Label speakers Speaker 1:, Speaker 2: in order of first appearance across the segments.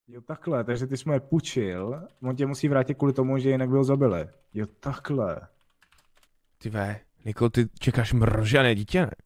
Speaker 1: Jo, takhle, takže ty jsi mu je půjčil, on tě musí vrátit kvůli tomu, že jinak by ho zabili. Jo, takhle.
Speaker 2: Ty ve, Nikol, ty čekáš mrožané dítě, ne?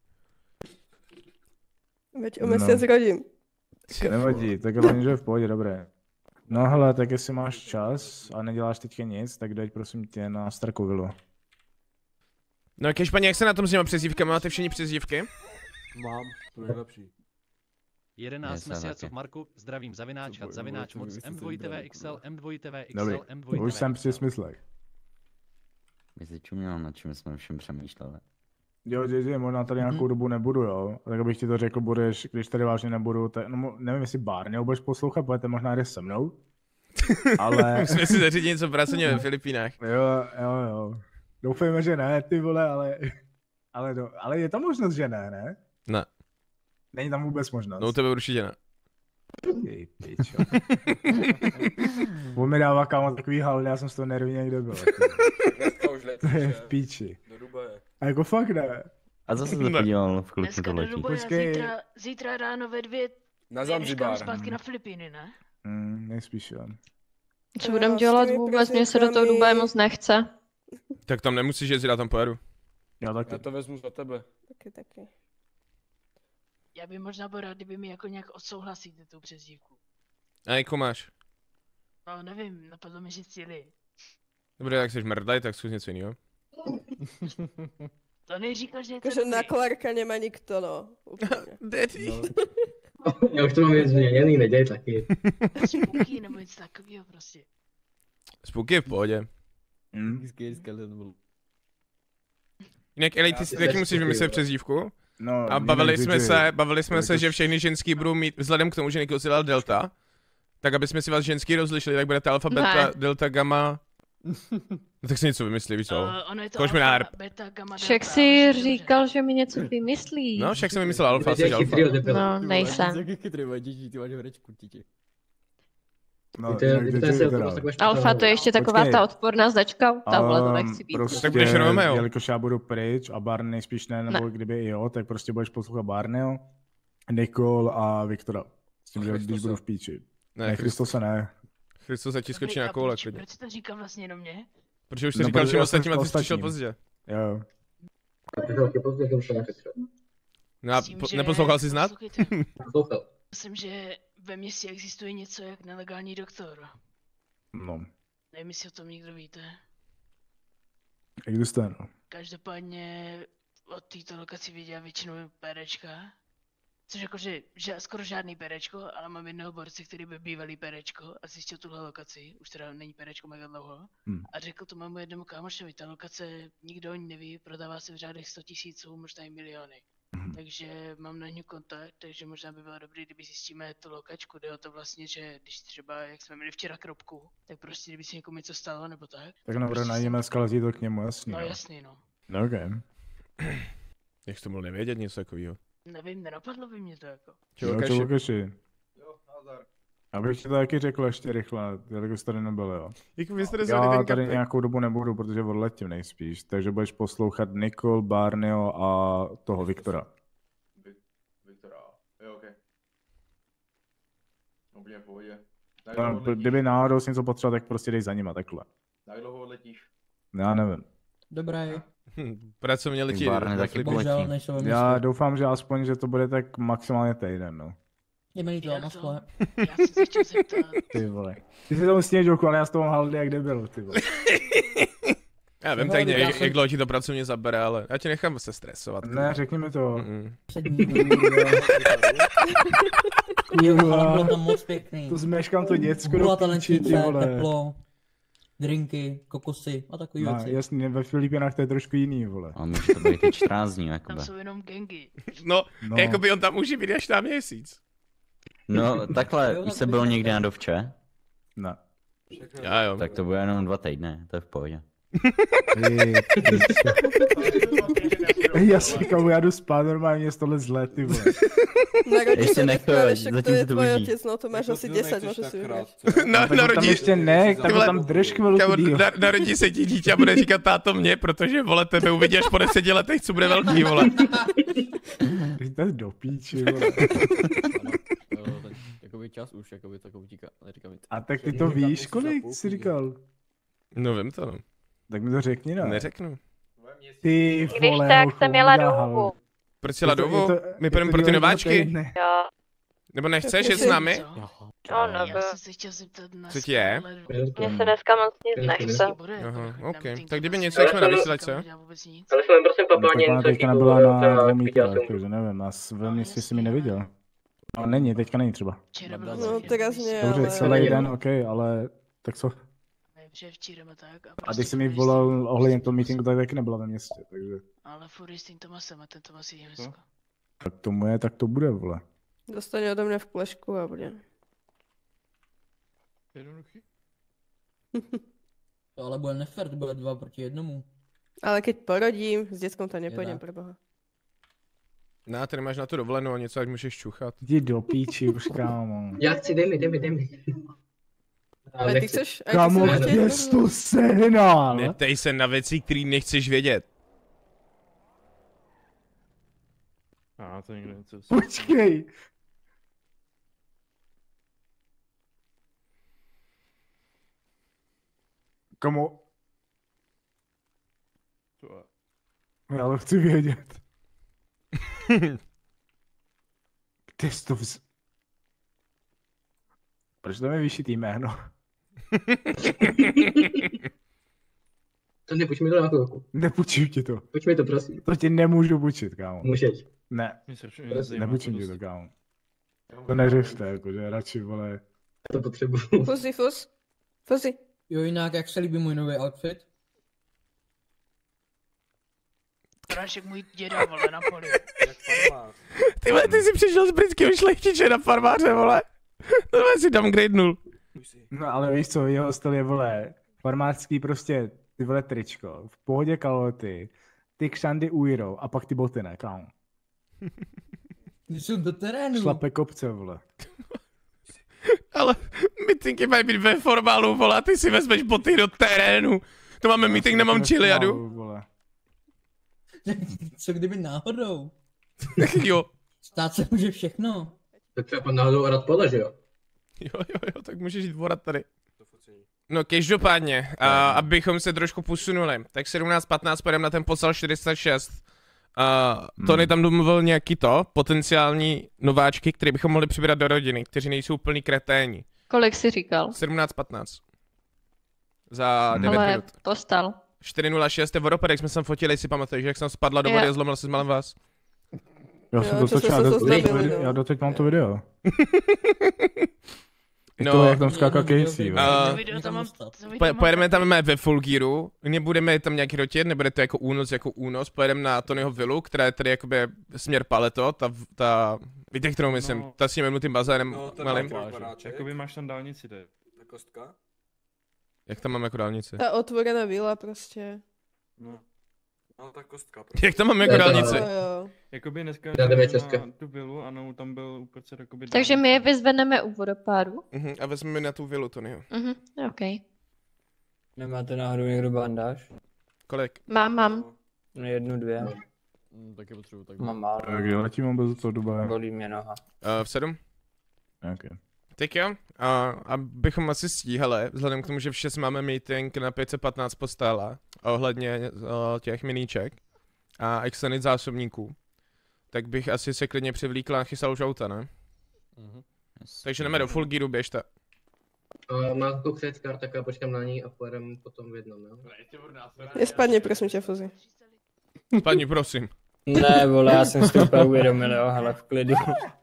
Speaker 3: Veď o měsíc zrodím.
Speaker 1: Nevadí, tak hlavně, že je v pohodě, dobré. No hele, tak jestli máš čas a neděláš teďka nic, tak dej prosím tě na Starkovilu.
Speaker 2: No Kešpaně, jak se na tom s těma přezdívkami? Máte všichni přezdívky?
Speaker 4: Mám, to je lepší.
Speaker 5: 11 měsíců Marku, zdravím zavináč moc, M2TVXL, M2TVXL,
Speaker 1: Dobrý,
Speaker 5: M2TVXL.
Speaker 1: už jsem při smyslech.
Speaker 6: My si čuměl, nad čím jsme všem přemýšleli.
Speaker 1: Jo, možná tady nějakou dobu nebudu, jo. Tak abych ti to řekl, budeš, když tady vážně nebudu, tak, no nevím, jestli Barneyho budeš poslouchat, budete možná jde se mnou. Ale...
Speaker 2: Musíme si zařídit něco pracovně ve Filipínách.
Speaker 1: Jo. Doufejme, že ne, ty vole, ale je tam možnost, že ne?
Speaker 2: Ne.
Speaker 1: Není tam vůbec možnost.
Speaker 2: No u tebe určitě ne.
Speaker 1: Jej, pičo. On mi dává kámo takový haldy, já jsem z toho nervní někde byl. To je v píči. A jako fakt ne.
Speaker 6: A zase se podíval v kluku to letí.
Speaker 1: Počkej.
Speaker 7: Zítra ráno ve 2
Speaker 4: na Zanzibar.
Speaker 7: Zpátky na Filipíny, ne?
Speaker 1: Nejspíš jo.
Speaker 3: Co budem dělat vůbec, mně se do toho Dubaje moc nechce.
Speaker 2: Tak tam nemusíš jezdit, já tam pojedu.
Speaker 1: Já
Speaker 4: to vezmu za tebe.
Speaker 3: Taky.
Speaker 7: Já bych možná byl rád, kdyby mi jako nějak odsouhlasíte tu přezdívku.
Speaker 2: A jakou máš?
Speaker 7: No nevím, napadlo mi, že Cili.
Speaker 2: Dobře, tak jsi mrdaj, tak zkus něco jiného.
Speaker 7: To neříkal, že je to
Speaker 3: Jakože na Clarka nemá nikto, no.
Speaker 2: Daddy.
Speaker 8: No. Já už to mám změněný, neděj taky.
Speaker 7: Spooky nebo něco takového prostě.
Speaker 2: Spooky je v pohodě. Jinak Eli, ty taky musíš vymyslet přezdívku.
Speaker 1: No,
Speaker 2: a bavili jsme se, že všechny ženský budou mít, vzhledem k tomu, že Nikol si dal delta, tak aby jsme si vás ženský rozlišili, tak budete alfa, beta, delta, gamma. No tak si něco vymyslí, víš co?
Speaker 7: Ono je to alfa, beta, gamma, delta.
Speaker 3: Však si říkal, že mi něco vymyslí.
Speaker 2: No, však jsem vymyslel alfa, jsi alfa.
Speaker 3: No, nejsem.
Speaker 1: No,
Speaker 3: alfa to je ještě taková ta odporná značka, ta vole, to nechci být.
Speaker 1: Prostě,
Speaker 2: tak budeš Romeo.
Speaker 1: Jelikož já budu pryč a Barney spíš ne, nebo kdyby i jo, tak prostě budeš poslouchat Barneyho, Nikol a Viktora. S tím, že když budu v píči. Ne, Christose ne.
Speaker 2: Christos ti skočí na koule, klidně.
Speaker 7: Proč to říkám vlastně jenom mě?
Speaker 2: Protože už to říkal všem ostatním a ty jsi přišel pozdě.
Speaker 1: Jo.
Speaker 2: No a neposlouchal jsi snad?
Speaker 7: Myslím, že ve městě existuje něco jak nelegální doktor.
Speaker 1: No.
Speaker 7: Nevím, jestli o tom někdo víte.
Speaker 1: Existuje, no.
Speaker 7: Každopádně od této lokaci viděl většinou perečka. Což jakože skoro žádný perečko, ale mám jednoho borce, který by bývalý perečko a zjistil tuhle lokaci, už teda není perečko mega dlouho. A řekl to mému jednomu kámošovi, ta lokace nikdo o ní neví, prodává se v řádech 100 000, možná i miliony. Takže mám na ní kontakt, takže možná by bylo dobré, kdyby zjistíme tu lokačku, jde o to vlastně, že když třeba, jak jsme měli včera kropku, tak prostě kdyby se někomu něco stalo nebo tak.
Speaker 1: Tak dobré, najdeme skalazí to k němu, jasný.
Speaker 7: No jasný, no.
Speaker 1: No okej.
Speaker 2: Jak jsi to mohl nevědět něco takového?
Speaker 7: Nevím, nenapadlo by mě to jako.
Speaker 1: Čau, Lukáši. Jo, nazdar. Abych ti to taky řekl ještě rychle, jelikož tady nebyl, jo. Já tady nějakou dobu nebudu, protože odletím nejspíš, takže budeš poslouchat Nikol, Barneyho a toho Viktora.
Speaker 4: Viktora, jo, okej. Úplně v pohodě.
Speaker 1: Kdyby náhodou si něco potřeboval, tak prostě dej za nima, takhle.
Speaker 4: Jak dlouho odletíš?
Speaker 1: Já nevím.
Speaker 9: Dobré.
Speaker 2: Pracovně letí.
Speaker 1: Já doufám, že aspoň, že to bude tak maximálně týden, no.
Speaker 9: Jdeme to, na skle.
Speaker 7: Já jsem se chtěl zeptat.
Speaker 1: Ty vole. Ty si tomu sněžoku, ale já s toho haldy jak debil, ty vole.
Speaker 2: Já vím tak jak dlouho ti to pracovně zabere, ale já tě nechám se stresovat.
Speaker 1: Ne, řekni mi to.
Speaker 9: Bylo tam moc pěkný.
Speaker 1: To zmeškám to děcko do píči, ty vole.
Speaker 9: Teplo, drinky, kokosy a takový věci.
Speaker 1: Jasně, ve Filipinách to je trošku jiný, vole.
Speaker 6: A může to být i 14 dní, jakoby.
Speaker 7: Tam jsou jenom gangy.
Speaker 2: No, jakoby on tam může být až na měsíc.
Speaker 6: No, takhle, už se byl někdy na dovče?
Speaker 1: Ne.
Speaker 2: Já jo.
Speaker 6: Tak to bude jenom 2 týdny, to je v pohodě.
Speaker 1: Já si říkám, já jdu spát normálně z tohle zlé, ty vole.
Speaker 6: Ještě nechoď, zatím se to uží.
Speaker 3: No to máš asi 10, můžeš si vyhrát.
Speaker 1: Tam ještě ne, tak tam drž chvilku díl.
Speaker 2: Narodí se ti dítě a bude říkat táto mě, protože vole tebe uvidí až po 10 letech, co bude velký, vole.
Speaker 1: To je do píči, vole.
Speaker 10: čas už, jakoby tak utíká, neříkám.
Speaker 1: A tak ty to víš, kolik jsi říkal?
Speaker 2: No vím to, no.
Speaker 1: Tak mi to řekni, no.
Speaker 2: Neřeknu.
Speaker 1: Ty
Speaker 3: Když
Speaker 1: vole,
Speaker 3: tak jsem jela domů.
Speaker 2: Proč jela domů? My půjdeme pro ty nováčky?
Speaker 3: Jo.
Speaker 2: Nebo nechceš jít s námi?
Speaker 3: No, nebo.
Speaker 7: Já jsem se chtěl zeptat na
Speaker 2: Co ti je?
Speaker 3: Mně se dneska moc nic nechce.
Speaker 2: Aha, ok. Tak kdyby něco, jak jsme na vysílačce.
Speaker 8: Ale jsem prosím papáně
Speaker 1: něco teďka nebyla na mítách, takže nevím, ve městě si mi neviděl. No není, teďka není třeba.
Speaker 11: No teraz mě,
Speaker 1: dobře,
Speaker 11: ale...
Speaker 1: celý den, ok, ale tak co? A když jsi mi volal ohledně toho meetingu, tak taky nebyla ve městě, takže...
Speaker 7: Ale furt s tím Tomasem a ten Tomas je dneska.
Speaker 1: Tak tomu je, tak to bude, vole.
Speaker 11: Dostane ode mě v flešku a bude.
Speaker 2: Jednoduchý.
Speaker 9: To ale bude nefér, to bude 2 proti 1.
Speaker 11: Ale keď porodím, s dětskou to nepůjdem, proboha.
Speaker 2: No, ty nemáš na to dovolenou a něco, ať můžeš čuchat.
Speaker 1: Jdi do píči, už kámo.
Speaker 8: Já chci, dej mi.
Speaker 11: Ale ty chceš...
Speaker 1: Kámo, kde jsi to sehnal?
Speaker 2: Neptej se na věci, který nechceš vědět.
Speaker 10: To někdo něco...
Speaker 1: Počkej. Kámo. Já to chci vědět. Kde jsi to Proč tam je vyšitý jméno?
Speaker 8: To nepůjč mi to na chvilku.
Speaker 1: Nepůjčím ti to.
Speaker 8: Půjč mi to, prosím.
Speaker 1: To ti nemůžu půjčit, kámo.
Speaker 8: Můžeš.
Speaker 1: Ne. Nepůjčím ti to, kámo. To neřešte, jakože radši, vole.
Speaker 8: To potřebuju.
Speaker 11: Fuzzy.
Speaker 9: Jo, jinak, jak se líbí můj nový outfit?
Speaker 7: Prášek můj děda, vole, na poli.
Speaker 2: Ty vole, ty jsi přišel z britského šlechtiče na farmáře, vole. To si downgradenul.
Speaker 1: No ale víš co, jeho styl je, vole, farmářský prostě, ty vole tričko, v pohodě kalhoty, ty kšandy ujrou a pak ty boty, ne, kámo.
Speaker 9: Jsou do terénu.
Speaker 1: Šlape kopce, vole.
Speaker 2: Ale meetingy mají být ve formálu, vole, a ty si vezmeš boty do terénu. To máme meeting, nemám chiliadu.
Speaker 9: Co kdyby náhodou?
Speaker 2: Jo.
Speaker 9: Stát se může všechno.
Speaker 8: Tak třeba náhodou rád pole, že jo?
Speaker 2: Jo, tak můžeš jít vorat tady. No každopádně, abychom se trošku posunuli, tak 17:15 pojedeme na ten posel 406. Tony tam domluvil nějaký potenciální nováčky, které bychom mohli přibrat do rodiny, kteří nejsou úplný kreténi.
Speaker 3: Kolik jsi říkal?
Speaker 2: 17:15. Za 9
Speaker 3: ale
Speaker 2: minut.
Speaker 3: postal.
Speaker 2: 406 je vodopad, jak jsme se tam fotili, si pamatuješ, jak jsem spadla do vody a zlomila se s malem vás.
Speaker 1: Já jsem dotočil, já doteď mám to video.
Speaker 2: No,
Speaker 1: to, jak tam skáká Casey,
Speaker 2: pojedeme tam ve full gearu, nebudeme tam nějaký rotit, nebude to jako únos, pojedeme na Tonyho vilu, která je tady jakoby směr Paleto, víte, kterou myslím, ta s tím tím bazénem malým.
Speaker 10: Jakoby máš tam dálnici, to je. Ta kostka?
Speaker 2: Jak tam máme jako dálnici?
Speaker 11: Ta otvorená vila prostě.
Speaker 10: No ta kostka. Prostě.
Speaker 2: Jak tam máme jako dálnici?
Speaker 10: Jakoby dneska na tu vilu, ano, tam byl uprostřed jakoby...
Speaker 3: Takže my je vyzvedneme u vodopádu.
Speaker 2: A vezmeme na tu vilu, Tonyho.
Speaker 3: Ok.
Speaker 12: Nemáte náhodou někdo bandáž?
Speaker 2: Kolik?
Speaker 3: Mám.
Speaker 12: 1, 2.
Speaker 10: Taky potřebuji tak.
Speaker 12: Mám málo.
Speaker 1: Takže letím mám bez toho doba.
Speaker 12: Bolí mě noha.
Speaker 2: V 7?
Speaker 1: Okay.
Speaker 2: Tak jo, abychom asi stíhali, vzhledem k tomu, že v 6 máme meeting na 515 postála ohledně těch miníček a extended zásobníků, tak bych asi se klidně přivlíkla a chystal už auta, ne? Takže jdeme do full gearu, běžte.
Speaker 8: Má tu křecká, tak já počkám na ní a pojedeme potom v jednom, jo?
Speaker 11: Nespadni, prosím tě, Fuzzy.
Speaker 2: Spadni, prosím.
Speaker 12: Ne, vole, já jsem si to úplně uvědomil, jo, hele, v klidu.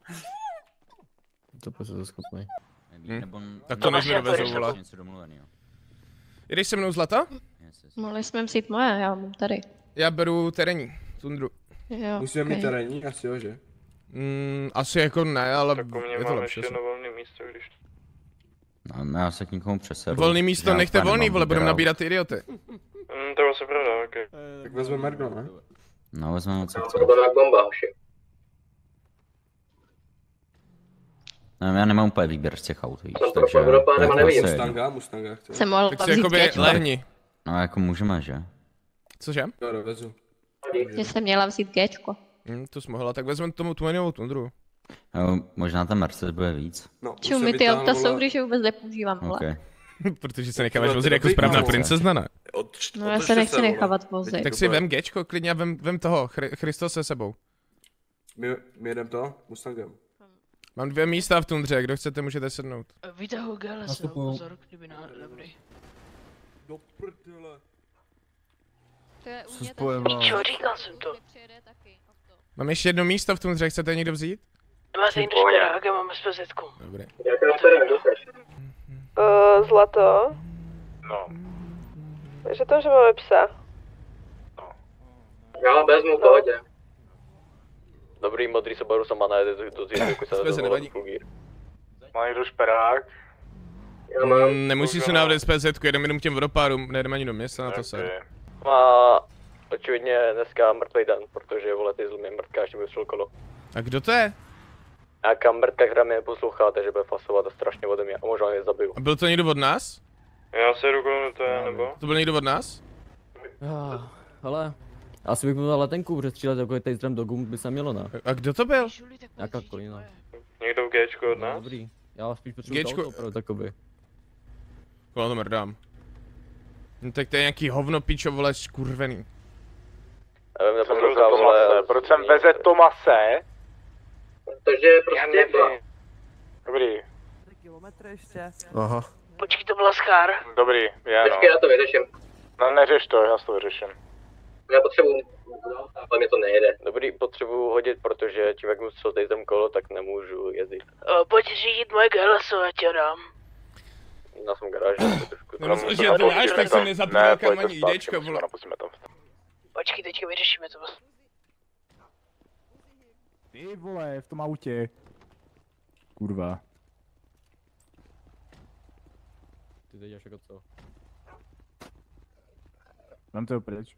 Speaker 10: To prostě to schopný.
Speaker 2: Tak to než mi dovezou, vole. Jdeš se mnou, Zlata?
Speaker 3: Mohli jsme vzít moje, já mám tady.
Speaker 2: Já beru terénní, tundru.
Speaker 3: Jo,
Speaker 13: musíme mít terénní, asi jo, že?
Speaker 2: Asi jako ne, ale je to lepší.
Speaker 6: Místo, když... No, já se k nikomu přesedu.
Speaker 2: Volný místo nechte volný, vole, budeme nabírat idioty.
Speaker 13: To je asi pravda, okej. Tak vezmeme Mergno, ne?
Speaker 6: No, vezmeme co chce.
Speaker 8: Bomba, hoši.
Speaker 6: No, já nemám úplně výběr z těch aut, víš, takže...
Speaker 13: Mustanga chci.
Speaker 3: Jsem mohla
Speaker 2: tak si jakoby lehni.
Speaker 6: No, jako můžeme, že?
Speaker 2: Cože?
Speaker 13: Jo, dovezu.
Speaker 3: Že jsem měla vzít Gčko.
Speaker 2: To jsi mohla, tak vezmeme tomu tumenovou tundru.
Speaker 6: Možná ta Mercedes bude víc.
Speaker 13: No,
Speaker 3: Čumi, ty auta jsou, když je vůbec nepoužívám, vole.
Speaker 6: Okay.
Speaker 2: Protože se necháváš vozit jako správná princezna, ne?
Speaker 3: No já se nechci nechávat vozit.
Speaker 2: Tak si vem Gčko klidně a vem toho, Christos se sebou.
Speaker 13: My jedem to? Mustangem.
Speaker 2: Mám 2 místa v tundře, kdo chcete, můžete sednout.
Speaker 7: Vytahuji GLS, pozor, kdyby náhodou dobrý.
Speaker 13: Do prdele.
Speaker 1: Co spojím,
Speaker 7: Čo, říkal jsem to.
Speaker 2: Mám ještě 1 místo v tundře, chcete někdo vzít?
Speaker 7: Máte někdo škodák, já mám SPZ-ku.
Speaker 2: Dobré.
Speaker 11: Zlato.
Speaker 13: No.
Speaker 11: Takže to, že máme psa.
Speaker 8: Já vezmu v pohodě.
Speaker 4: Dobrý, modrý Subaru sama najede do zítřku se
Speaker 2: nevadí.
Speaker 13: Má někdo šperák?
Speaker 8: Já mám.
Speaker 2: Nemusíš se návodet SPZ-ku, jedeme k těm vodopádům, nejdeme ani do města na to se.
Speaker 4: Má očividně dneska mrtvý den, protože vole ty zlmy mrtka ještě vyšel kolo.
Speaker 2: A kdo to je?
Speaker 4: Nějaká mrtka, která mě neposlouchá, takže bude fasovat a strašně ode mě a možná mě zabiju.
Speaker 2: A byl to někdo od nás?
Speaker 13: Já se jdu kolem to je, nebo?
Speaker 2: To byl někdo od nás?
Speaker 14: Hele, asi bych mu dal letenku, protože střílet jako taserem do gum by se mělo, ne?
Speaker 2: A kdo to byl?
Speaker 14: Nějaká kolina.
Speaker 13: Někdo v Gčku od nás?
Speaker 14: No, dobrý, já spíš potřebuji
Speaker 2: Gčku?
Speaker 14: auto opravdu takoby.
Speaker 2: Koho to mrdám. No tak to je nějaký hovno pičo, vole, skurvený.
Speaker 13: Proč jsem veze Tomase?
Speaker 8: Protože prostě nebyla.
Speaker 13: Dobrý.
Speaker 11: Kilometr ještě.
Speaker 13: Aha.
Speaker 7: Počkej, to byla Schár.
Speaker 13: Dobrý, já no.
Speaker 8: Počkej, já to vyřeším.
Speaker 13: No neřeš to, já to vyřeším.
Speaker 8: Já potřebuji, ale mě to nejede.
Speaker 4: Dobrý, potřebuji hodit, protože tím jak mu co tady kolo, tak nemůžu jezdit.
Speaker 7: Pojď řídit moje GLS, já tě dám.
Speaker 4: Na svém garáži.
Speaker 2: Nemyslíš, že to dáš, tak jsem nezapomněl kam ani idečko, vole.
Speaker 7: Počkej, teďka vyřešíme to.
Speaker 1: Ty vole, v tom autě. Kurva.
Speaker 14: Ty teď jako co?
Speaker 1: Mám to pryč.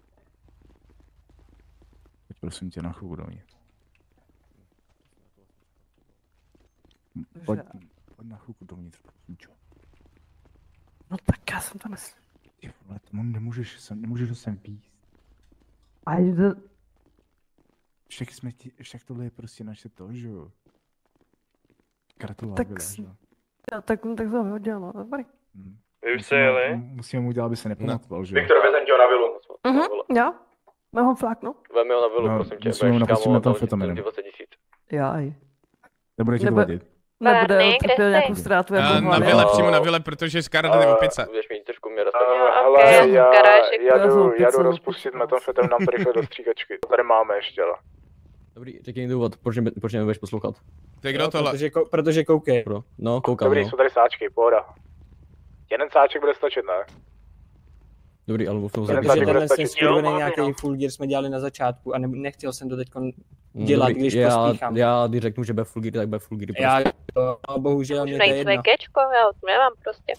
Speaker 1: Pojď prosím tě na chůvu dovnitř. Pojď na chůvu dovnitř, prosím tě.
Speaker 11: No tak já jsem to nesl.
Speaker 1: Ty vole, tomu nemůžeš sem víc.
Speaker 11: A jde...
Speaker 1: Však tohle je prostě naše to, že jo? Kartová
Speaker 11: Tak
Speaker 1: byla, že jo?
Speaker 11: tak to hodil, no, dobrý.
Speaker 13: Vy už jste jeli?
Speaker 1: Musíme mu udělat, aby se nepamatoval, že jo?
Speaker 13: Viktor, vezem tě ho na vilu.
Speaker 11: Jo? Mám ho fláknu?
Speaker 4: Vem ho na vilu,
Speaker 1: No,
Speaker 4: prosím tě.
Speaker 1: musíme ho napustit metamfetaminem.
Speaker 4: 20 000.
Speaker 11: Jaj.
Speaker 1: Nebude ti to vadit.
Speaker 11: Nebude, utrpěl nějakou ztrátu jako
Speaker 2: Na vile, přímo na vile, protože Skára jde o pice.
Speaker 4: Budeš mít trošku mě
Speaker 13: Hele, já jdu rozpustit metamfetamin nám rychle do stříkačky. To tady máme ještě, ale.
Speaker 14: Dobrý, řekni důvod, proč mě budeš poslouchat?
Speaker 2: Ty kdo tohle?
Speaker 12: Protože koukej.
Speaker 14: No, koukám,
Speaker 13: Dobrý,
Speaker 14: no.
Speaker 13: jsou tady sáčky, pohoda. Jeden sáček bude stačit, ne?
Speaker 14: Dobrý, ale v tom
Speaker 13: Jeden
Speaker 12: Protože
Speaker 13: sáček bude
Speaker 12: tenhle ten
Speaker 13: stačit.
Speaker 12: skurvený nějaký full gear jsme dělali na začátku a nechtěl jsem to teď dělat, když pospíchám.
Speaker 14: Já když řeknu, že bude full gear, tak bude full gear.
Speaker 12: Já to, bohužel mě to je jedno.
Speaker 3: Kečko, já to nemám prostě.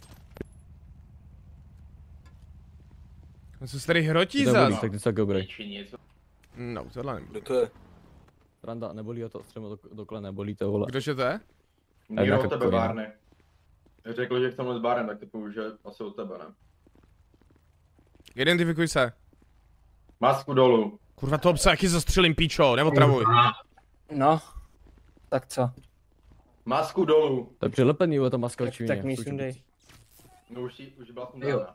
Speaker 2: Co se tady hrotí
Speaker 14: Dobrý,
Speaker 2: zas?
Speaker 14: tak ty se dobrý.
Speaker 2: No, tohle nebudu.
Speaker 13: Kdo to je?
Speaker 14: Randa, nebolí ho to, střema do kole, nebolí to, vole.
Speaker 2: Kdože to je?
Speaker 4: Někdo od tebe Bárny. Řekl, že chceme s Bárem, tak typu, že asi od tebe, ne?
Speaker 2: Identifikuj se.
Speaker 4: Masku dolů.
Speaker 2: Kurva, toho psa jaký zastřelím, píčo, neotravuj.
Speaker 12: No, tak co?
Speaker 4: Masku dolů.
Speaker 14: To je přilepený, ta maska očividně.
Speaker 12: Tak mi sundej.
Speaker 4: No už byla sundána.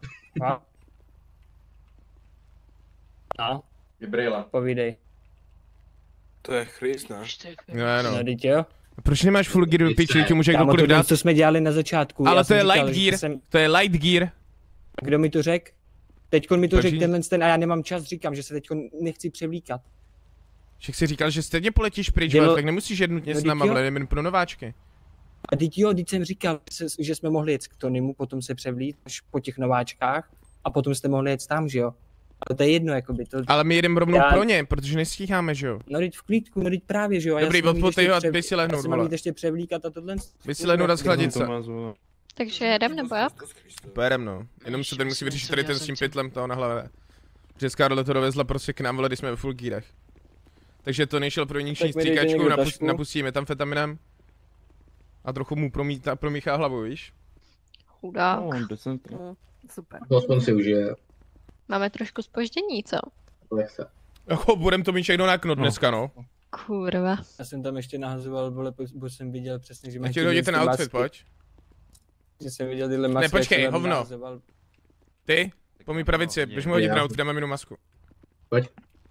Speaker 12: No.
Speaker 4: Je brýle.
Speaker 12: Povídej.
Speaker 13: To je Chris, ne?
Speaker 2: No.
Speaker 12: No, teď jo.
Speaker 2: Proč nemáš full gear, piči, ti může kdokoliv dát?
Speaker 12: To jsme dělali na začátku.
Speaker 2: Ale to je light gear, to je light gear.
Speaker 12: Kdo mi to řekl? Teďkon mi to řekl ten a já nemám čas, říkám, že se teďkon nechci převlíkat.
Speaker 2: Však si říkal, že stejně poletíš pryč, tak nemusíš jednut s náma, ale jdeme pro nováčky.
Speaker 12: A teď jsem říkal, že jsme mohli jet k Tonymu, potom se převlít až po těch nováčkách a potom jste mohli jet tam, že jo? Ale to je jedno, jakoby to...
Speaker 2: Ale my jedeme rovnou pro ně, protože nestíháme, že jo?
Speaker 12: No teď v klídku, no teď právě, že jo?
Speaker 2: Dobrý, odpotej ho a běž si lehnout,
Speaker 12: vole. Já si mám jít ještě převlíkat a tohle...
Speaker 2: Běž si lehnout a schladit se.
Speaker 3: Takže jedem, nebo jak?
Speaker 2: Pojedem, no. Jenom se tady musí vyřešit tady ten s tím pytlem toho na hlavě. Protože Scarlett to dovezla prostě k nám, vole, když jsme ve full gearech. Takže to nejšel pro vnitřní stříkačku, napustíme tam fetaminem. A trochu mu promíchá hlavu, víš?
Speaker 3: Chudák.
Speaker 11: Super.
Speaker 8: Aspoň si užije.
Speaker 3: Máme trošku zpoždění, co?
Speaker 8: Lehce.
Speaker 2: Jako, budem to mít všechno na knot dneska, no.
Speaker 3: Kurva.
Speaker 12: Já jsem tam ještě nahazoval, vole, bo jsem viděl přesně, že
Speaker 2: Já ti hodit ten outfit, pojď.
Speaker 12: Že jsem viděl tyhle masky.
Speaker 2: Ne, počkej, hovno.
Speaker 12: Nahazoval.
Speaker 2: Ty, po mý pravici, běž mi hodit ten outfit, dáme mi masku.
Speaker 8: Pojď.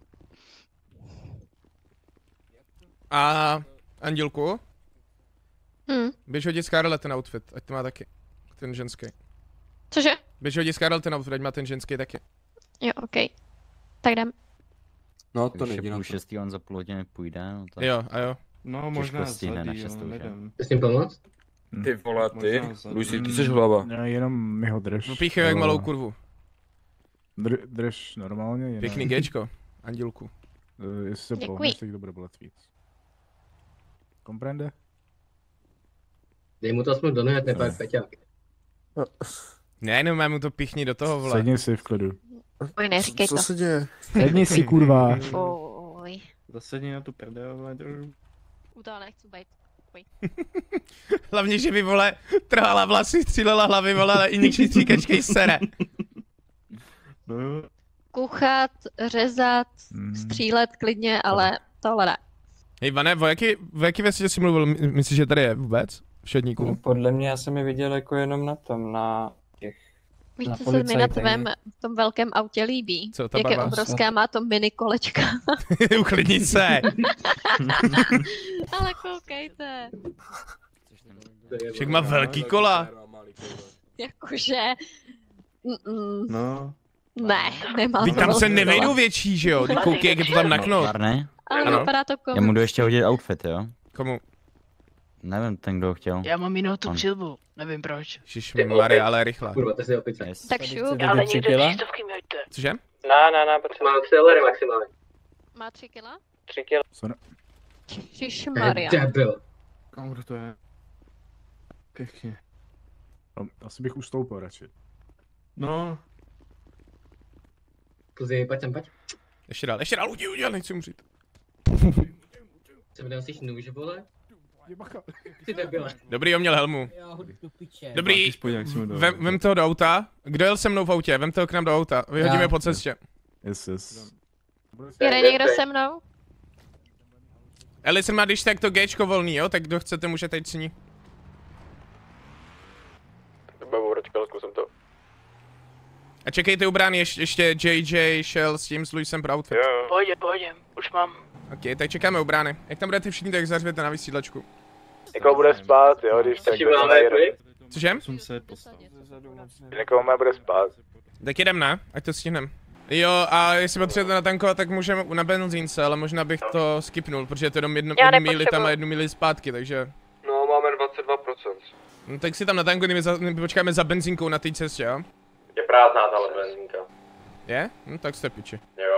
Speaker 2: A Andělku? Běž hodit Scarlett ten outfit, ať to má taky. Ten ženský.
Speaker 3: Cože?
Speaker 2: Běž hodit Scarlett ten outfit, ať má ten ženský taky.
Speaker 3: Jo, okej. Tak jdem.
Speaker 6: No to nejde. Když je 6. on za půl hodiny půjde, no tak...
Speaker 2: Jo, a jo.
Speaker 10: No možná
Speaker 6: stihne na
Speaker 10: zadý,
Speaker 6: 6.
Speaker 10: ale nedám.
Speaker 8: S tím pomoct?
Speaker 15: Ty vole, ty. Luisi, ty jsi hlava.
Speaker 1: No, jenom mi ho drž.
Speaker 2: Upíchej jak malou kurvu.
Speaker 1: Drž normálně, jenom.
Speaker 2: Pěkný Gčko, Andělku.
Speaker 1: Jestli se pohneš, tak to bude bolet víc. Komprende?
Speaker 8: Dej mu to aspoň do nohy, ať nepak peťák.
Speaker 2: Ne, nemám mu to pichni do toho, vole.
Speaker 1: Sedni si v klidu.
Speaker 3: Oj, neříkej to.
Speaker 15: Co se děje?
Speaker 1: Sedni si, kurva.
Speaker 3: Oj.
Speaker 10: Zasedni na tu prdel, vole, trošku.
Speaker 3: U toho nechci být.
Speaker 2: Hlavně, že by, vole, trhala vlasy, střílela hlavy, vole, ale i někdy stříkačkej sere.
Speaker 10: No jo.
Speaker 3: Kuchat, řezat, střílet klidně, ale tohle ne.
Speaker 2: Hej, Vane, o jaký vestěě jsi mluvil? Myslíš, že tady je vůbec? V šedníku?
Speaker 12: No, podle mě já jsem je viděl jako jenom na tom, na těch...
Speaker 3: Víš, co se mi na tvém tom velkém autě líbí?
Speaker 2: Co, ta
Speaker 3: jak je
Speaker 2: barva?
Speaker 3: obrovská, má to mini kolečka.
Speaker 2: Uklidni se!
Speaker 3: Ale koukejte.
Speaker 2: Však má velký kola.
Speaker 3: Jakože...
Speaker 10: No.
Speaker 3: Ne, nemá
Speaker 2: Teď
Speaker 3: to
Speaker 2: tam se
Speaker 3: velký
Speaker 2: nevejdou
Speaker 3: kola.
Speaker 2: větší, že jo? Teď koukej, jak je to tam naknout.
Speaker 3: Ale vypadá to
Speaker 6: Já mu jdu ještě hodit outfit, jo?
Speaker 2: Komu?
Speaker 6: Nevím, ten kdo chtěl.
Speaker 7: Já mám jinou tu
Speaker 6: On.
Speaker 7: přilbu, nevím proč.
Speaker 2: Ježišmarja, ale rychle.
Speaker 8: Kurva, to si opice.
Speaker 3: Tak šup.
Speaker 7: Ale někdo 300 mi hoďte.
Speaker 2: Cože?
Speaker 8: Ne, protože mám celery maximálně.
Speaker 3: Má 3 kila?
Speaker 8: 3 kilo.
Speaker 3: Ježišmarja.
Speaker 8: Debil.
Speaker 10: Kam to je? Pěkně.
Speaker 1: Asi bych ustoupil radši.
Speaker 10: No.
Speaker 8: Kluzi, pojď sem, pojď.
Speaker 2: Ještě dál, udělal, nechci umřít.
Speaker 8: Co mi nosíš nůž, vole? Ty debile.
Speaker 2: Dobrý, on měl helmu. Dobrý, vem toho do auta. Kdo jel se mnou v autě? Vem toho k nám do auta. Vyhodíme po cestě.
Speaker 1: Yes.
Speaker 3: Jede někdo se mnou?
Speaker 2: Ellison má když tak to Gčko volný, jo? Tak kdo chcete, můžete jít s ní.
Speaker 4: Zkusím to.
Speaker 2: A čekejte u brány, ještě JJ šel s tím s Luisem pro outfit.
Speaker 7: Pohodě, už mám.
Speaker 2: Ok, tak čekáme u brány. Jak tam budete všichni, tak zařvěte na vysílačku.
Speaker 13: Někoho bude spát, jo, když tak
Speaker 2: Cože?
Speaker 13: Někoho bude spát.
Speaker 2: Tak jedem, ne? Ať to stihnem. Jo, a jestli potřebujete natankovat, tak můžeme na benzínce, ale možná bych to skipnul, protože je to jenom jednu míli tam a 1 míli zpátky, takže...
Speaker 15: No, máme 22%.
Speaker 2: No, tak si tam natankujeme, my počkáme za benzínkou na té cestě, jo?
Speaker 4: Je prázdná tahle benzínka.
Speaker 2: Je? No tak jste piči.
Speaker 4: Jo.